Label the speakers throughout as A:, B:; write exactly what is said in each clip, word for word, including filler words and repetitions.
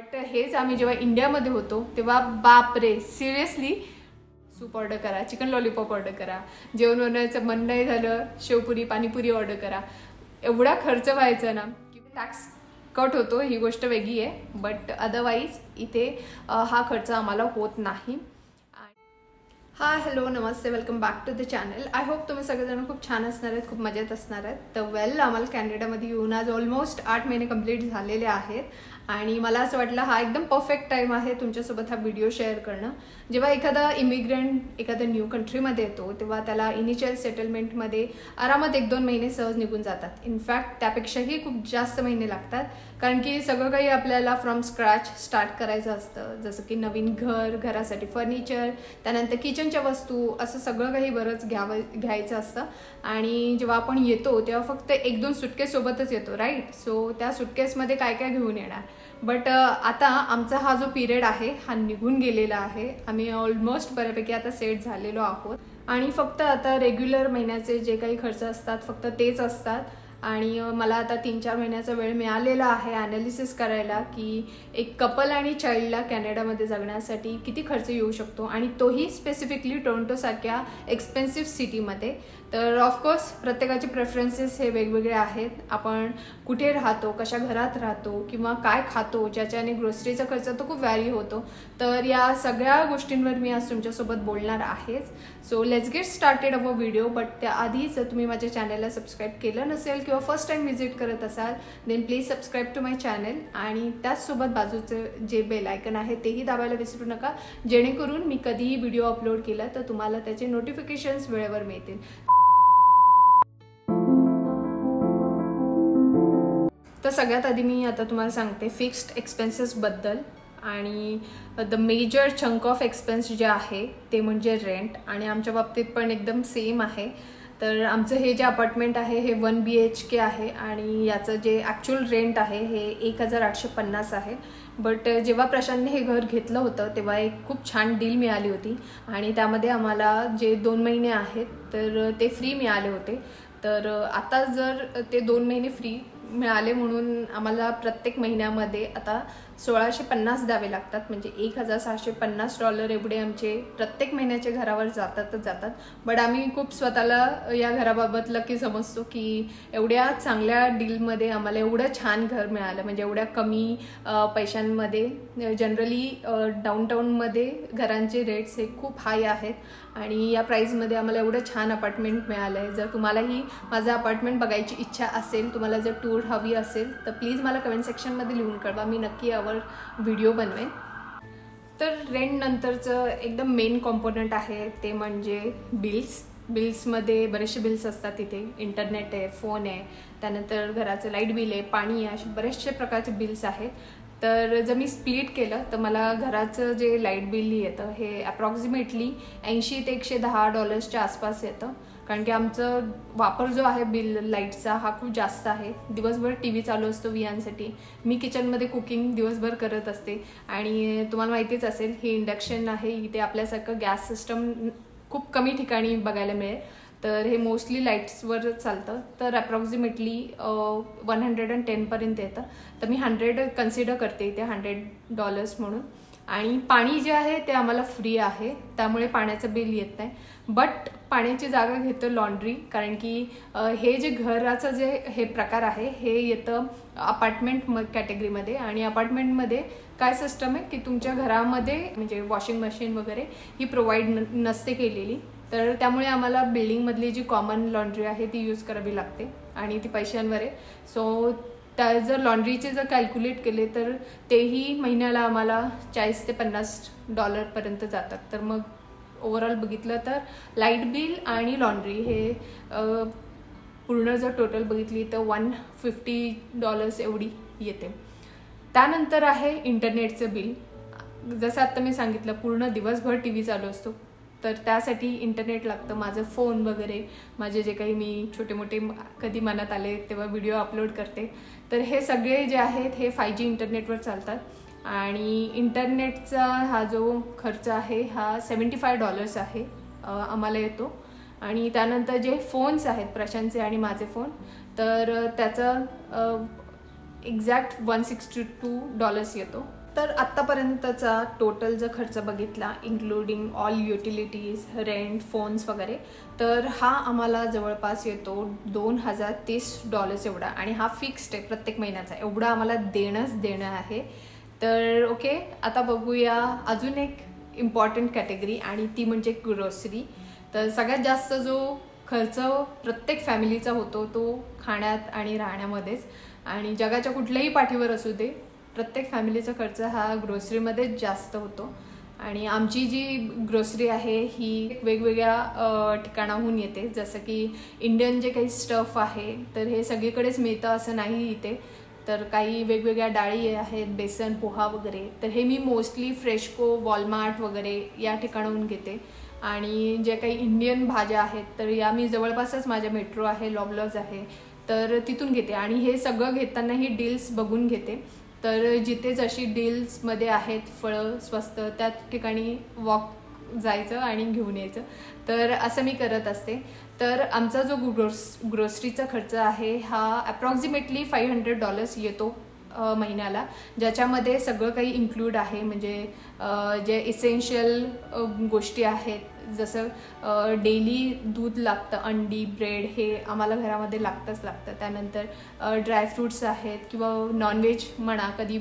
A: But हेच आम्ही जेव्हा इंडियामध्ये होतो तेव्हा बापरे, सिरियसली सूप ऑर्डर करा, चिकन लॉलीपॉप ऑर्डर करा, जेवण बनवायचं मन नाही झालं शेवपुरी पाणीपुरी ऑर्डर करा, एवढा खर्च व्हायचा ना की टॅक्स कट होतो, ही गोष्ट वेगळी आहे. बट अदरवाईज इथे हा खर्च आम्हाला होत नाही. हाय हॅलो नमस्ते, welcome back to the channel. I hope तुम्ही सगळेजण खूप छान असणार आहेत, खूप मजेत असणार आहेत. तर वेल, आम्हाला कॅनडामध्ये येऊन आज ऑलमोस्ट आठ महिने कंप्लीट झालेले आहेत आणि मला असं वाटलं हा एकदम परफेक्ट टाईम आहे तुमच्यासोबत हा व्हिडिओ शेअर करणं. जेव्हा एखादा इमिग्रंट एखाद्या न्यू कंट्रीमध्ये येतो तेव्हा त्याला इनिशियल सेटलमेंटमध्ये आरामात एक दोन महिने सहज निघून जातात. इनफॅक्ट त्यापेक्षाही खूप जास्त महिने लागतात, कारण की सगळं काही आपल्याला फ्रॉम स्क्रॅच स्टार्ट करायचं असतं. जसं की नवीन घर, घरासाठी फर्निचर, त्यानंतर किचनच्या वस्तू, असं सगळं काही बरंच घ्यावं घ्यायचं असतं. आणि जेव्हा आपण येतो तेव्हा फक्त एक दोन सुटकेस सोबतच येतो, राईट. सो त्या सुटकेसमध्ये काय काय घेऊन येणार. बट आता आमचा हा जो पिरियड आहे हा निघून गेलेला आहे. आम्ही ऑलमोस्ट बऱ्यापैकी आता सेट झालेलो आहोत आणि फक्त आता रेग्युलर महिन्याचे जे काही खर्च असतात फक्त तेच असतात. आणि मला आता तीन चार महिन्याचा वेळ मिळालेला आहे ॲनालिसिस करायला की एक कपल आणि चाइल्डला कॅनडामध्ये जगण्यासाठी किती खर्च येऊ शकतो, आणि तोही स्पेसिफिकली टोरंटोसारख्या एक्सपेन्सिव्ह सिटीमध्ये. तर ऑफकोर्स प्रत्येकाचे प्रेफरन्सेस हे वेगवेगळे आहेत. आपण कुठे राहतो, कशा घरात राहतो, किंवा काय खातो, ज्याच्याने ग्रोसरीचा खर्च तो खूप व्हॅरी होतो. तर या सगळ्या गोष्टींवर मी आज तुमच्यासोबत बोलणार आहेच. So let's get started our video. But त्याआधी जर तुम्ही माझ्या चॅनलला सबस्क्राईब केलं नसेल किंवा फर्स्ट टाइम व्हिजिट करत असाल then please subscribe to my channel, आणि त्याचसोबत बाजूचं जे बेल आयकन आहे तेही दाबायला विसरू नका, जेणेकरून मी कधीही व्हिडिओ अपलोड केला तर तुम्हाला त्याचे नोटिफिकेशन्स वेळेवर मिळतील. तर सगळ्यात आधी मी आता तुम्हाला सांगते फिक्स्ड एक्सपेन्सेसबद्दल. आणि the major chunk of expense जे आहे ते म्हणजे रेंट, आणि आमच्या बाबतीत पण एकदम सेम आहे. तर आमचं हे जे अपार्टमेंट आहे हे वन बी एच के आहे आणि याचं जे ॲक्च्युअल रेंट आहे हे एक हजार आठशे पन्नास आहे. बट जेव्हा प्रशांतने हे घर घेतलं होतं तेव्हा एक खूप छान डील मिळाली होती आणि त्यामध्ये आम्हाला जे दोन महिने आहेत तर ते फ्री मिळाले होते. तर आता जर ते दोन महिने फ्री मिळाले म्हणून आम्हाला प्रत्येक महिन्यामध्ये आता सोळाशे पन्नास द्यावे लागतात, म्हणजे एक हजार सहाशे पन्नास डॉलर एवढे आमचे प्रत्येक महिन्याच्या घरावर जातातच जातात. बट आम्ही खूप स्वतःला या घराबाबत लकी समजतो की एवढ्या चांगल्या डीलमध्ये आम्हाला एवढं छान घर मिळालं, म्हणजे एवढ्या कमी पैशांमध्ये. जनरली डाऊनटाऊनमध्ये घरांचे रेट्स हे खूप हाय आहेत आणि या प्राईजमध्ये आम्हाला एवढं छान अपार्टमेंट मिळालं आहे. जर तुम्हालाही माझं अपार्टमेंट बघायची इच्छा असेल, तुम्हाला जर टूर हवी असेल तर प्लीज मला कमेंट सेक्शनमध्ये लिहून कळवा, मी नक्की यावर व्हिडिओ बनवेन. तर रेंट नंतरचं एकदम मेन कॉम्पोनंट आहे ते म्हणजे बिल्स. बिल्समध्ये बरेचसे बिल्स असतात. तिथे इंटरनेट आहे, फोन आहे, त्यानंतर घराचं लाईट बिल आहे, पाणी आहे, असे बरेचसे प्रकारचे बिल्स आहेत. तर जर मी स्प्लिट केलं तर मला घराचं जे लाईट बिल येतं हे अप्रॉक्सिमेटली ऐंशी ते एकशे दहा डॉलर्सच्या आसपास येतं, कारण की आमचं वापर जो आहे बिल लाईटचा हा खूप जास्त आहे. दिवसभर टी व्ही चालू असतो वियांसाठी, मी किचनमध्ये कुकिंग दिवसभर करत असते आणि तुम्हाला माहितीच असेल हे इंडक्शन आहे. इथे आपल्यासारखं गॅस सिस्टम खूप कमी ठिकाणी बघायला मिळेल, तर हे मोस्टली लाईट्सवर चालतं. तर अप्रॉक्सिमेटली वन हंड्रेड अँड टेनपर्यंत येतं. तर मी हंड्रेड कन्सिडर करते इथे, हंड्रेड डॉलर्स म्हणून. आणि पाणी जे आहे ते आम्हाला फ्री आहे, त्यामुळे पाण्याचं बिल येत नाही. बट पाण्याची जागा घेतं लॉन्ड्री, कारण की हे जे घराचं जे हे प्रकार आहे हे येतं अपार्टमेंट म कॅटेगरीमध्ये. आणि अपार्टमेंटमध्ये काय सिस्टम आहे की तुमच्या घरामध्ये म्हणजे वॉशिंग मशीन वगैरे ही प्रोव्हाइड न नसते केलेली, तर त्यामुळे आम्हाला बिल्डिंगमधली जी कॉमन लॉन्ड्री आहे ती यूज करावी लागते आणि ती पैशांवर आहे. सो त्या जर लॉन्ड्रीचे जर कॅल्क्युलेट केले तर तेही महिन्याला आम्हाला चाळीस ते पन्नास डॉलरपर्यंत जातात. तर मग ओव्हरऑल बघितलं तर लाईट बिल आणि लॉन्ड्री हे पूर्ण जर टोटल बघितली तर वन फिफ्टी डॉलर्स एवढी येते. त्यानंतर आहे इंटरनेटचं बिल. जसं आत्ता मी सांगितलं पूर्ण दिवसभर टी व्ही चालू असतो, तर त्यासाठी इंटरनेट लागतं. माझं फोन वगैरे, माझे जे काही मी छोटे मोठे कधी मनात आले तेव्हा व्हिडिओ अपलोड करते, तर हे सगळे जे आहेत हे फाय जी इंटरनेटवर चालतात. आणि इंटरनेटचा हा जो खर्च आहे हा सेवन्टी फाय डॉलर्स आहे आम्हाला येतो. आणि त्यानंतर जे फोन्स आहेत प्रशांतचे आणि माझे फोन, तर त्याचा exact one sixty two dollars येतो. तर आत्तापर्यंतचा टोटल जर खर्च बघितला including all utilities, rent, phones वगैरे, तर हा आम्हाला जवळपास येतो दोन हजार तीस डॉलर्स एवढा. आणि हा फिक्स्ड आहे प्रत्येक महिन्याचा, एवढा आम्हाला देणंच देणं आहे. तर ओके, आता बघूया अजून एक इम्पॉर्टंट कॅटेगरी आणि ती म्हणजे ग्रोसरी. तर सगळ्यात जास्त जो खर्च प्रत्येक फॅमिलीचा होतो तो खाण्यात आणि राहण्यामध्येच. आणि जगाच्या कुठल्याही पाठीवर असू दे, प्रत्येक फॅमिलीचा खर्च हा ग्रोसरीमध्येच जास्त होतो. आणि आमची जी ग्रोसरी आहे ही वेगवेगळ्या ठिकाणाहून येते. जसं की इंडियन जे काही स्टफ आहे तर हे सगळीकडेच मिळतं असं नाही इथे. तर काही वेगवेगळ्या डाळी आहेत, बेसन, पोहा वगैरे, तर हे मी मोस्टली फ्रेशको, वॉलमार्ट वगैरे या ठिकाणाहून घेते. आणि जे काही इंडियन भाज्या आहेत तर या मी जवळपासच, माझ्या मेट्रो आहे, लॉबलॉज आहे, तर तिथून घेते. आणि हे सगळं घेतानाही डील्स बघून घेते. तर जिथे जशी डील्समध्ये आहेत फळं स्वस्त त्या ठिकाणी वॉक जायचं आणि घेऊन यायचं. तर असं मी करत असते. तर आमचा जो ग्रोस ग्रोसरीचा खर्च आहे हा अप्रॉक्सिमेटली फाईव्ह हंड्रेड डॉलर्स येतो महिन्याला, ज्याच्यामध्ये सगळं काही इन्क्लूड आहे. म्हणजे जे इसेन्शियल गोष्टी आहेत, जसं डेली दूध लागतं, अंडी, ब्रेड हे आम्हाला घरामध्ये लागतंच लागतं. त्यानंतर ड्रायफ्रूट्स आहेत किंवा नॉनव्हेज म्हणा, कधी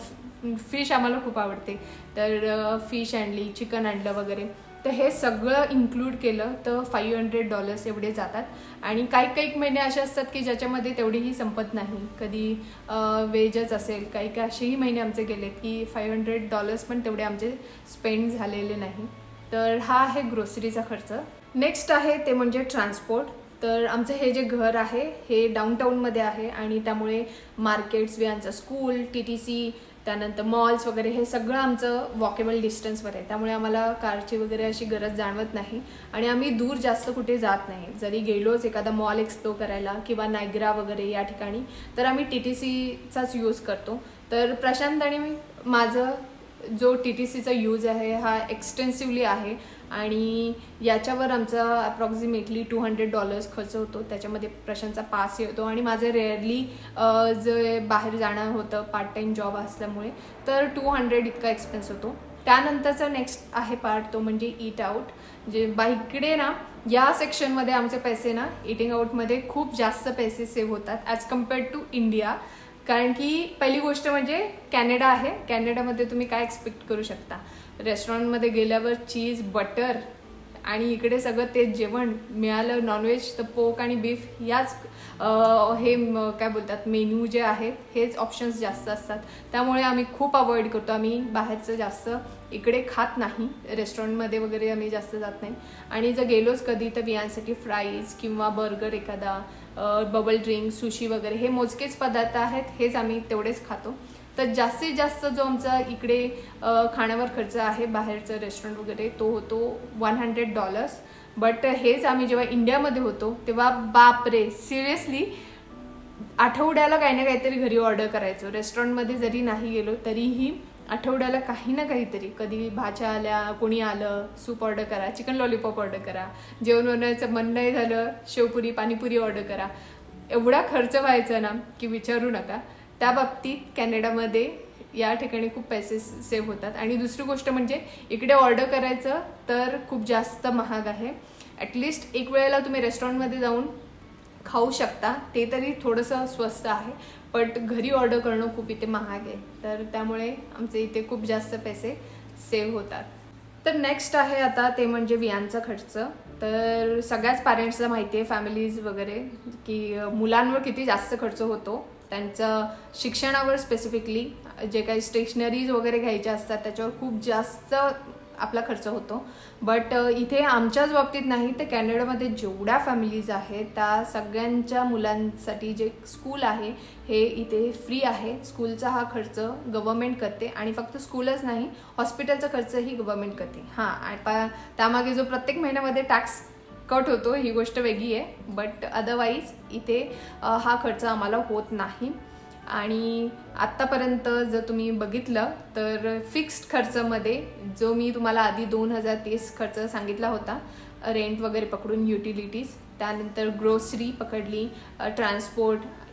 A: फिश आम्हाला खूप आवडते तर फिश आणली, चिकन आणलं वगैरे, तर हे सगळं इन्क्लूड केलं तर फाईव्ह हंड्रेड डॉलर्स एवढे जातात. आणि काही काही महिने असे असतात की ज्याच्यामध्ये तेवढीही संपत नाही. कधी वेजच असेल, काही काही असेही महिने आमचे गेलेत की फाईव्ह हंड्रेड डॉलर्स पण तेवढे आमचे स्पेंड झालेले नाही. तर हा आहे ग्रोसरीचा खर्च. नेक्स्ट आहे ते म्हणजे ट्रान्सपोर्ट. तर आमचं हे जे घर आहे हे डाऊनटाऊनमध्ये आहे आणि त्यामुळे मार्केट्स, वियांचं स्कूल, टी टी सी, त्यानंतर मॉल्स वगैरे हे सगळं आमचं वॉकेबल डिस्टन्सवर आहे. त्यामुळे आम्हाला कारची वगैरे अशी गरज जाणवत नाही. आणि आम्ही दूर जास्त कुठे जात नाही. जरी गेलोच एखादा मॉल एक्सप्लोर करायला किंवा नायग्रा वगैरे या ठिकाणी, तर आम्ही टी टी सीचाच यूज करतो. तर प्रशांत आणि माझं जो टी टी सीचा यूज आहे हा एक्सटेन्सिव्हली आहे. आणि याच्यावर आमचा अप्रॉक्सिमेटली टू हंड्रेड डॉलर्स खर्च होतो. त्याच्यामध्ये प्रशांतचा पास येतो आणि माझं रेअरली जे बाहेर जाणं होतं पार्ट टाईम जॉब असल्यामुळे, तर टू हंड्रेड इतका एक्सपेन्स होतो. त्यानंतरचा नेक्स्ट आहे पार्ट तो म्हणजे ईट आऊट. जे बाईकडे ना या सेक्शनमध्ये आमचे पैसे ना इटिंग आऊटमध्ये खूप जास्त पैसे सेव्ह होतात ॲज कम्पेअर्ड टू इंडिया. कारण की पहिली गोष्ट म्हणजे कॅनडा आहे. कॅनडामध्ये तुम्ही काय एक्सपेक्ट करू शकता, रेस्टॉरंटमध्ये गेल्यावर चीज, बटर आणि इकडे सगळं तेच जेवण मिळालं. नॉनव्हेज तर पोक आणि बीफ याच हे काय बोलतात मेन्यू जे आहेत हेच ऑप्शन्स जास्त असतात. त्यामुळे आम्ही खूप अवॉइड करतो. आम्ही बाहेरचं जास्त इकडे खात नाही, रेस्टॉरंटमध्ये वगैरे आम्ही जास्त जात नाही. आणि जर गेलोच कधी तर बियांसाठी फ्राईज किंवा बर्गर, एखादा बबल ड्रिंक, सुशी वगैरे हे मोजकेच पदार्थ आहेत, हेच आम्ही तेवढेच खातो. तर जास्तीत जास्त जो आमचा इकडे खाण्यावर खर्च आहे बाहेरचं रेस्टॉरंट वगैरे तो होतो वन हंड्रेड डॉलर्स. बट हेच आम्ही जेव्हा इंडियामध्ये होतो तेव्हा बापरे, सिरियसली आठवड्याला काही ना काहीतरी घरी ऑर्डर करायचो. रेस्टॉरंटमध्ये जरी नाही गेलो तरीही आठवड्याला काही ना काहीतरी, कधी भाज्या आल्या, कोणी आलं, सूप ऑर्डर करा, चिकन लॉलीपॉप ऑर्डर करा, जेवण बनवायचं मन नाही झालं, शेवपुरी, पाणीपुरी ऑर्डर करा. एवढा खर्च व्हायचा ना की विचारू नका. त्या बाबतीत कॅनडामध्ये या ठिकाणी खूप पैसे सेव्ह होतात. आणि दुसरी गोष्ट म्हणजे इकडे ऑर्डर करायचं तर खूप जास्त महाग आहे. ॲटलिस्ट एक वेळेला तुम्ही रेस्टॉरंटमध्ये जाऊन खाऊ शकता, ते तरी थोडंसं स्वस्त आहे, बट घरी ऑर्डर करणं खूप इथे महाग आहे. तर त्यामुळे आमचे इथे खूप जास्त पैसे सेव्ह होतात. तर नेक्स्ट आहे आता ते म्हणजे वियांचा खर्च. तर सगळ्याच पॅरेंट्सला माहिती आहे, फॅमिलीज वगैरे, की मुलांवर किती जास्त खर्च होतो. त्यांचं शिक्षणावर स्पेसिफिकली जे काही स्टेशनरीज वगैरे घ्यायच्या असतात त्याच्यावर खूप जास्त आपला खर्च होतो. बट इथे आमच्याच बाबतीत नाही तर कॅनडामध्ये जेवढ्या फॅमिलीज आहेत त्या सगळ्यांच्या मुलांसाठी जे स्कूल आहे हे इथे फ्री आहे. स्कूलचा हा खर्च गव्हर्नमेंट करते आणि फक्त स्कूलच नाही, हॉस्पिटलचा खर्चही गव्हर्नमेंट करते. हां, आता त्यामागे जो प्रत्येक महिन्यामध्ये टॅक्स कट होतो ही गोष्ट वेगळी आहे, बट अदरवाईज इथे हा खर्च आम्हाला होत नाही. आणि आत्तापर्यंत जर तुम्ही बघितलं तर फिक्स्ड खर्चामध्ये जो मी तुम्हाला आधी दोन हजार तीस खर्च सांगितला होता, रेंट वगैरे पकडून, युटिलिटीज, त्यानंतर ग्रोसरी पकडली, ट्रान्सपोर्ट,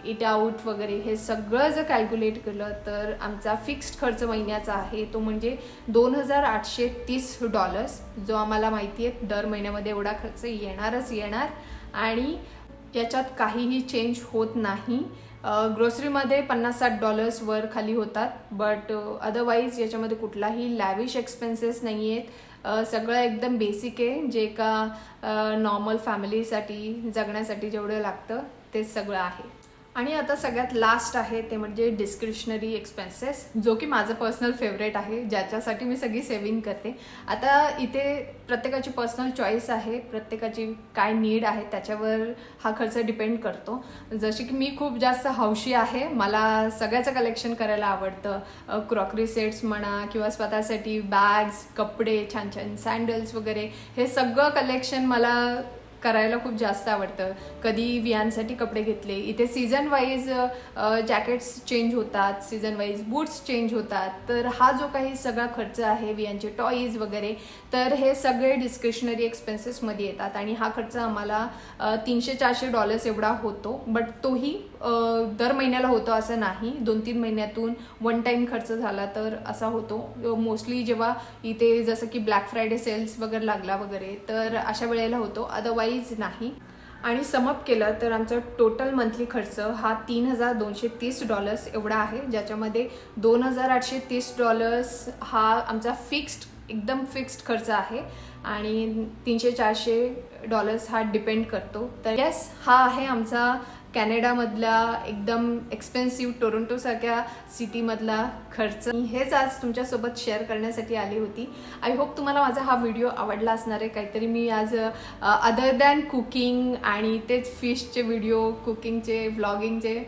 A: इट आउट वगैरे हे सगळं जर कॅल्क्युलेट केलं तर आमचा फिक्स्ड खर्च महिन्याचा आहे तो म्हणजे दोन हजार आठशे तीस डॉलर्स, जो आम्हाला माहिती आहे दर महिन्यामध्ये एवढा खर्च येणारच येणार आणि याच्यात काहीही चेंज होत नाही. ग्रोसरीमध्ये पन्नास साठ डॉलर्स वर खाली होतात, बट अदरवाईज याच्यामध्ये कुठलाही लॅविश एक्सपेन्सेस नाही आहेत. सगळं एकदम बेसिक आहे, जे का नॉर्मल फॅमिलीसाठी जगण्यासाठी जेवढं लागतं तेच सगळं आहे. आणि आता सगळ्यात लास्ट आहे ते म्हणजे डिस्क्रिशनरी एक्सपेन्सेस, जो की माझं पर्सनल फेवरेट आहे, ज्याच्यासाठी मी सगळी सेव्हिंग करते. आता इथे प्रत्येकाची पर्सनल चॉईस आहे, प्रत्येकाची काय नीड आहे त्याच्यावर हा खर्च डिपेंड करतो. जशी की मी खूप जास्त हौशी आहे, मला सगळ्याचं कलेक्शन करायला आवडतं. क्रॉकरी सेट्स म्हणा किंवा स्वतःसाठी बॅग्स, कपडे, छान छान सँडल्स वगैरे हे सगळं कलेक्शन मला करायला खूप जास्त आवडतं. कधी वियांसाठी कपडे घेतले, इथे सीझन वाईज जॅकेट्स चेंज होतात, सीझन वाईज बूट्स चेंज होतात, तर हा जो काही सगळा खर्च आहे वियांचे टॉईज वगैरे, तर हे सगळे डिस्क्रिशनरी एक्सपेन्सेसमध्ये येतात आणि हा खर्च आम्हाला तीनशे चारशे डॉलर्स एवढा होतो. बट तोही दर महिन्याला होतो असं नाही, दोन तीन महिन्यातून वन टाइम खर्च झाला तर असा होतो. मोस्टली जेव्हा इथे जसं की ब्लॅक फ्रायडे सेल्स वगैरे लागला वगैरे तर अशा वेळेला होतो, अदरवाईज नाही. आणि समअप केलं तर आमचा टोटल मंथली खर्च हा तीन हजार दोनशे तीस डॉलर्स एवढा आहे, ज्याच्यामध्ये दोन हजार आठशे तीस डॉलर्स हा आमचा फिक्स्ड एकदम फिक्स्ड खर्च आहे आणि तीनशे चारशे डॉलर्स हा डिपेंड करतो. तर यस, हा आहे आमचा कॅनडामधला एकदम एक्सपेन्सिव्ह टोरंटोसारख्या सिटीमधला खर्च. हेच आज तुमच्यासोबत शेअर करण्यासाठी आली होती. आय होप तुम्हाला माझा हा व्हिडिओ आवडला असणार आहे. काहीतरी मी आज अदर दॅन कुकिंग आणि तेच फिशचे व्हिडिओ, कुकिंगचे, व्लॉगिंगचे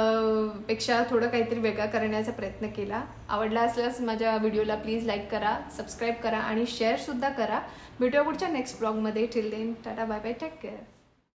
A: पेक्षा थोडं काहीतरी वेगळा करण्याचा प्रयत्न केला. आवडला असल्यास माझ्या व्हिडिओला प्लीज लाईक करा, सबस्क्राईब करा आणि शेअरसुद्धा करा. भेटूया पुढच्या नेक्स्ट ब्लॉगमध्ये. Till then tata, bye bye, take care.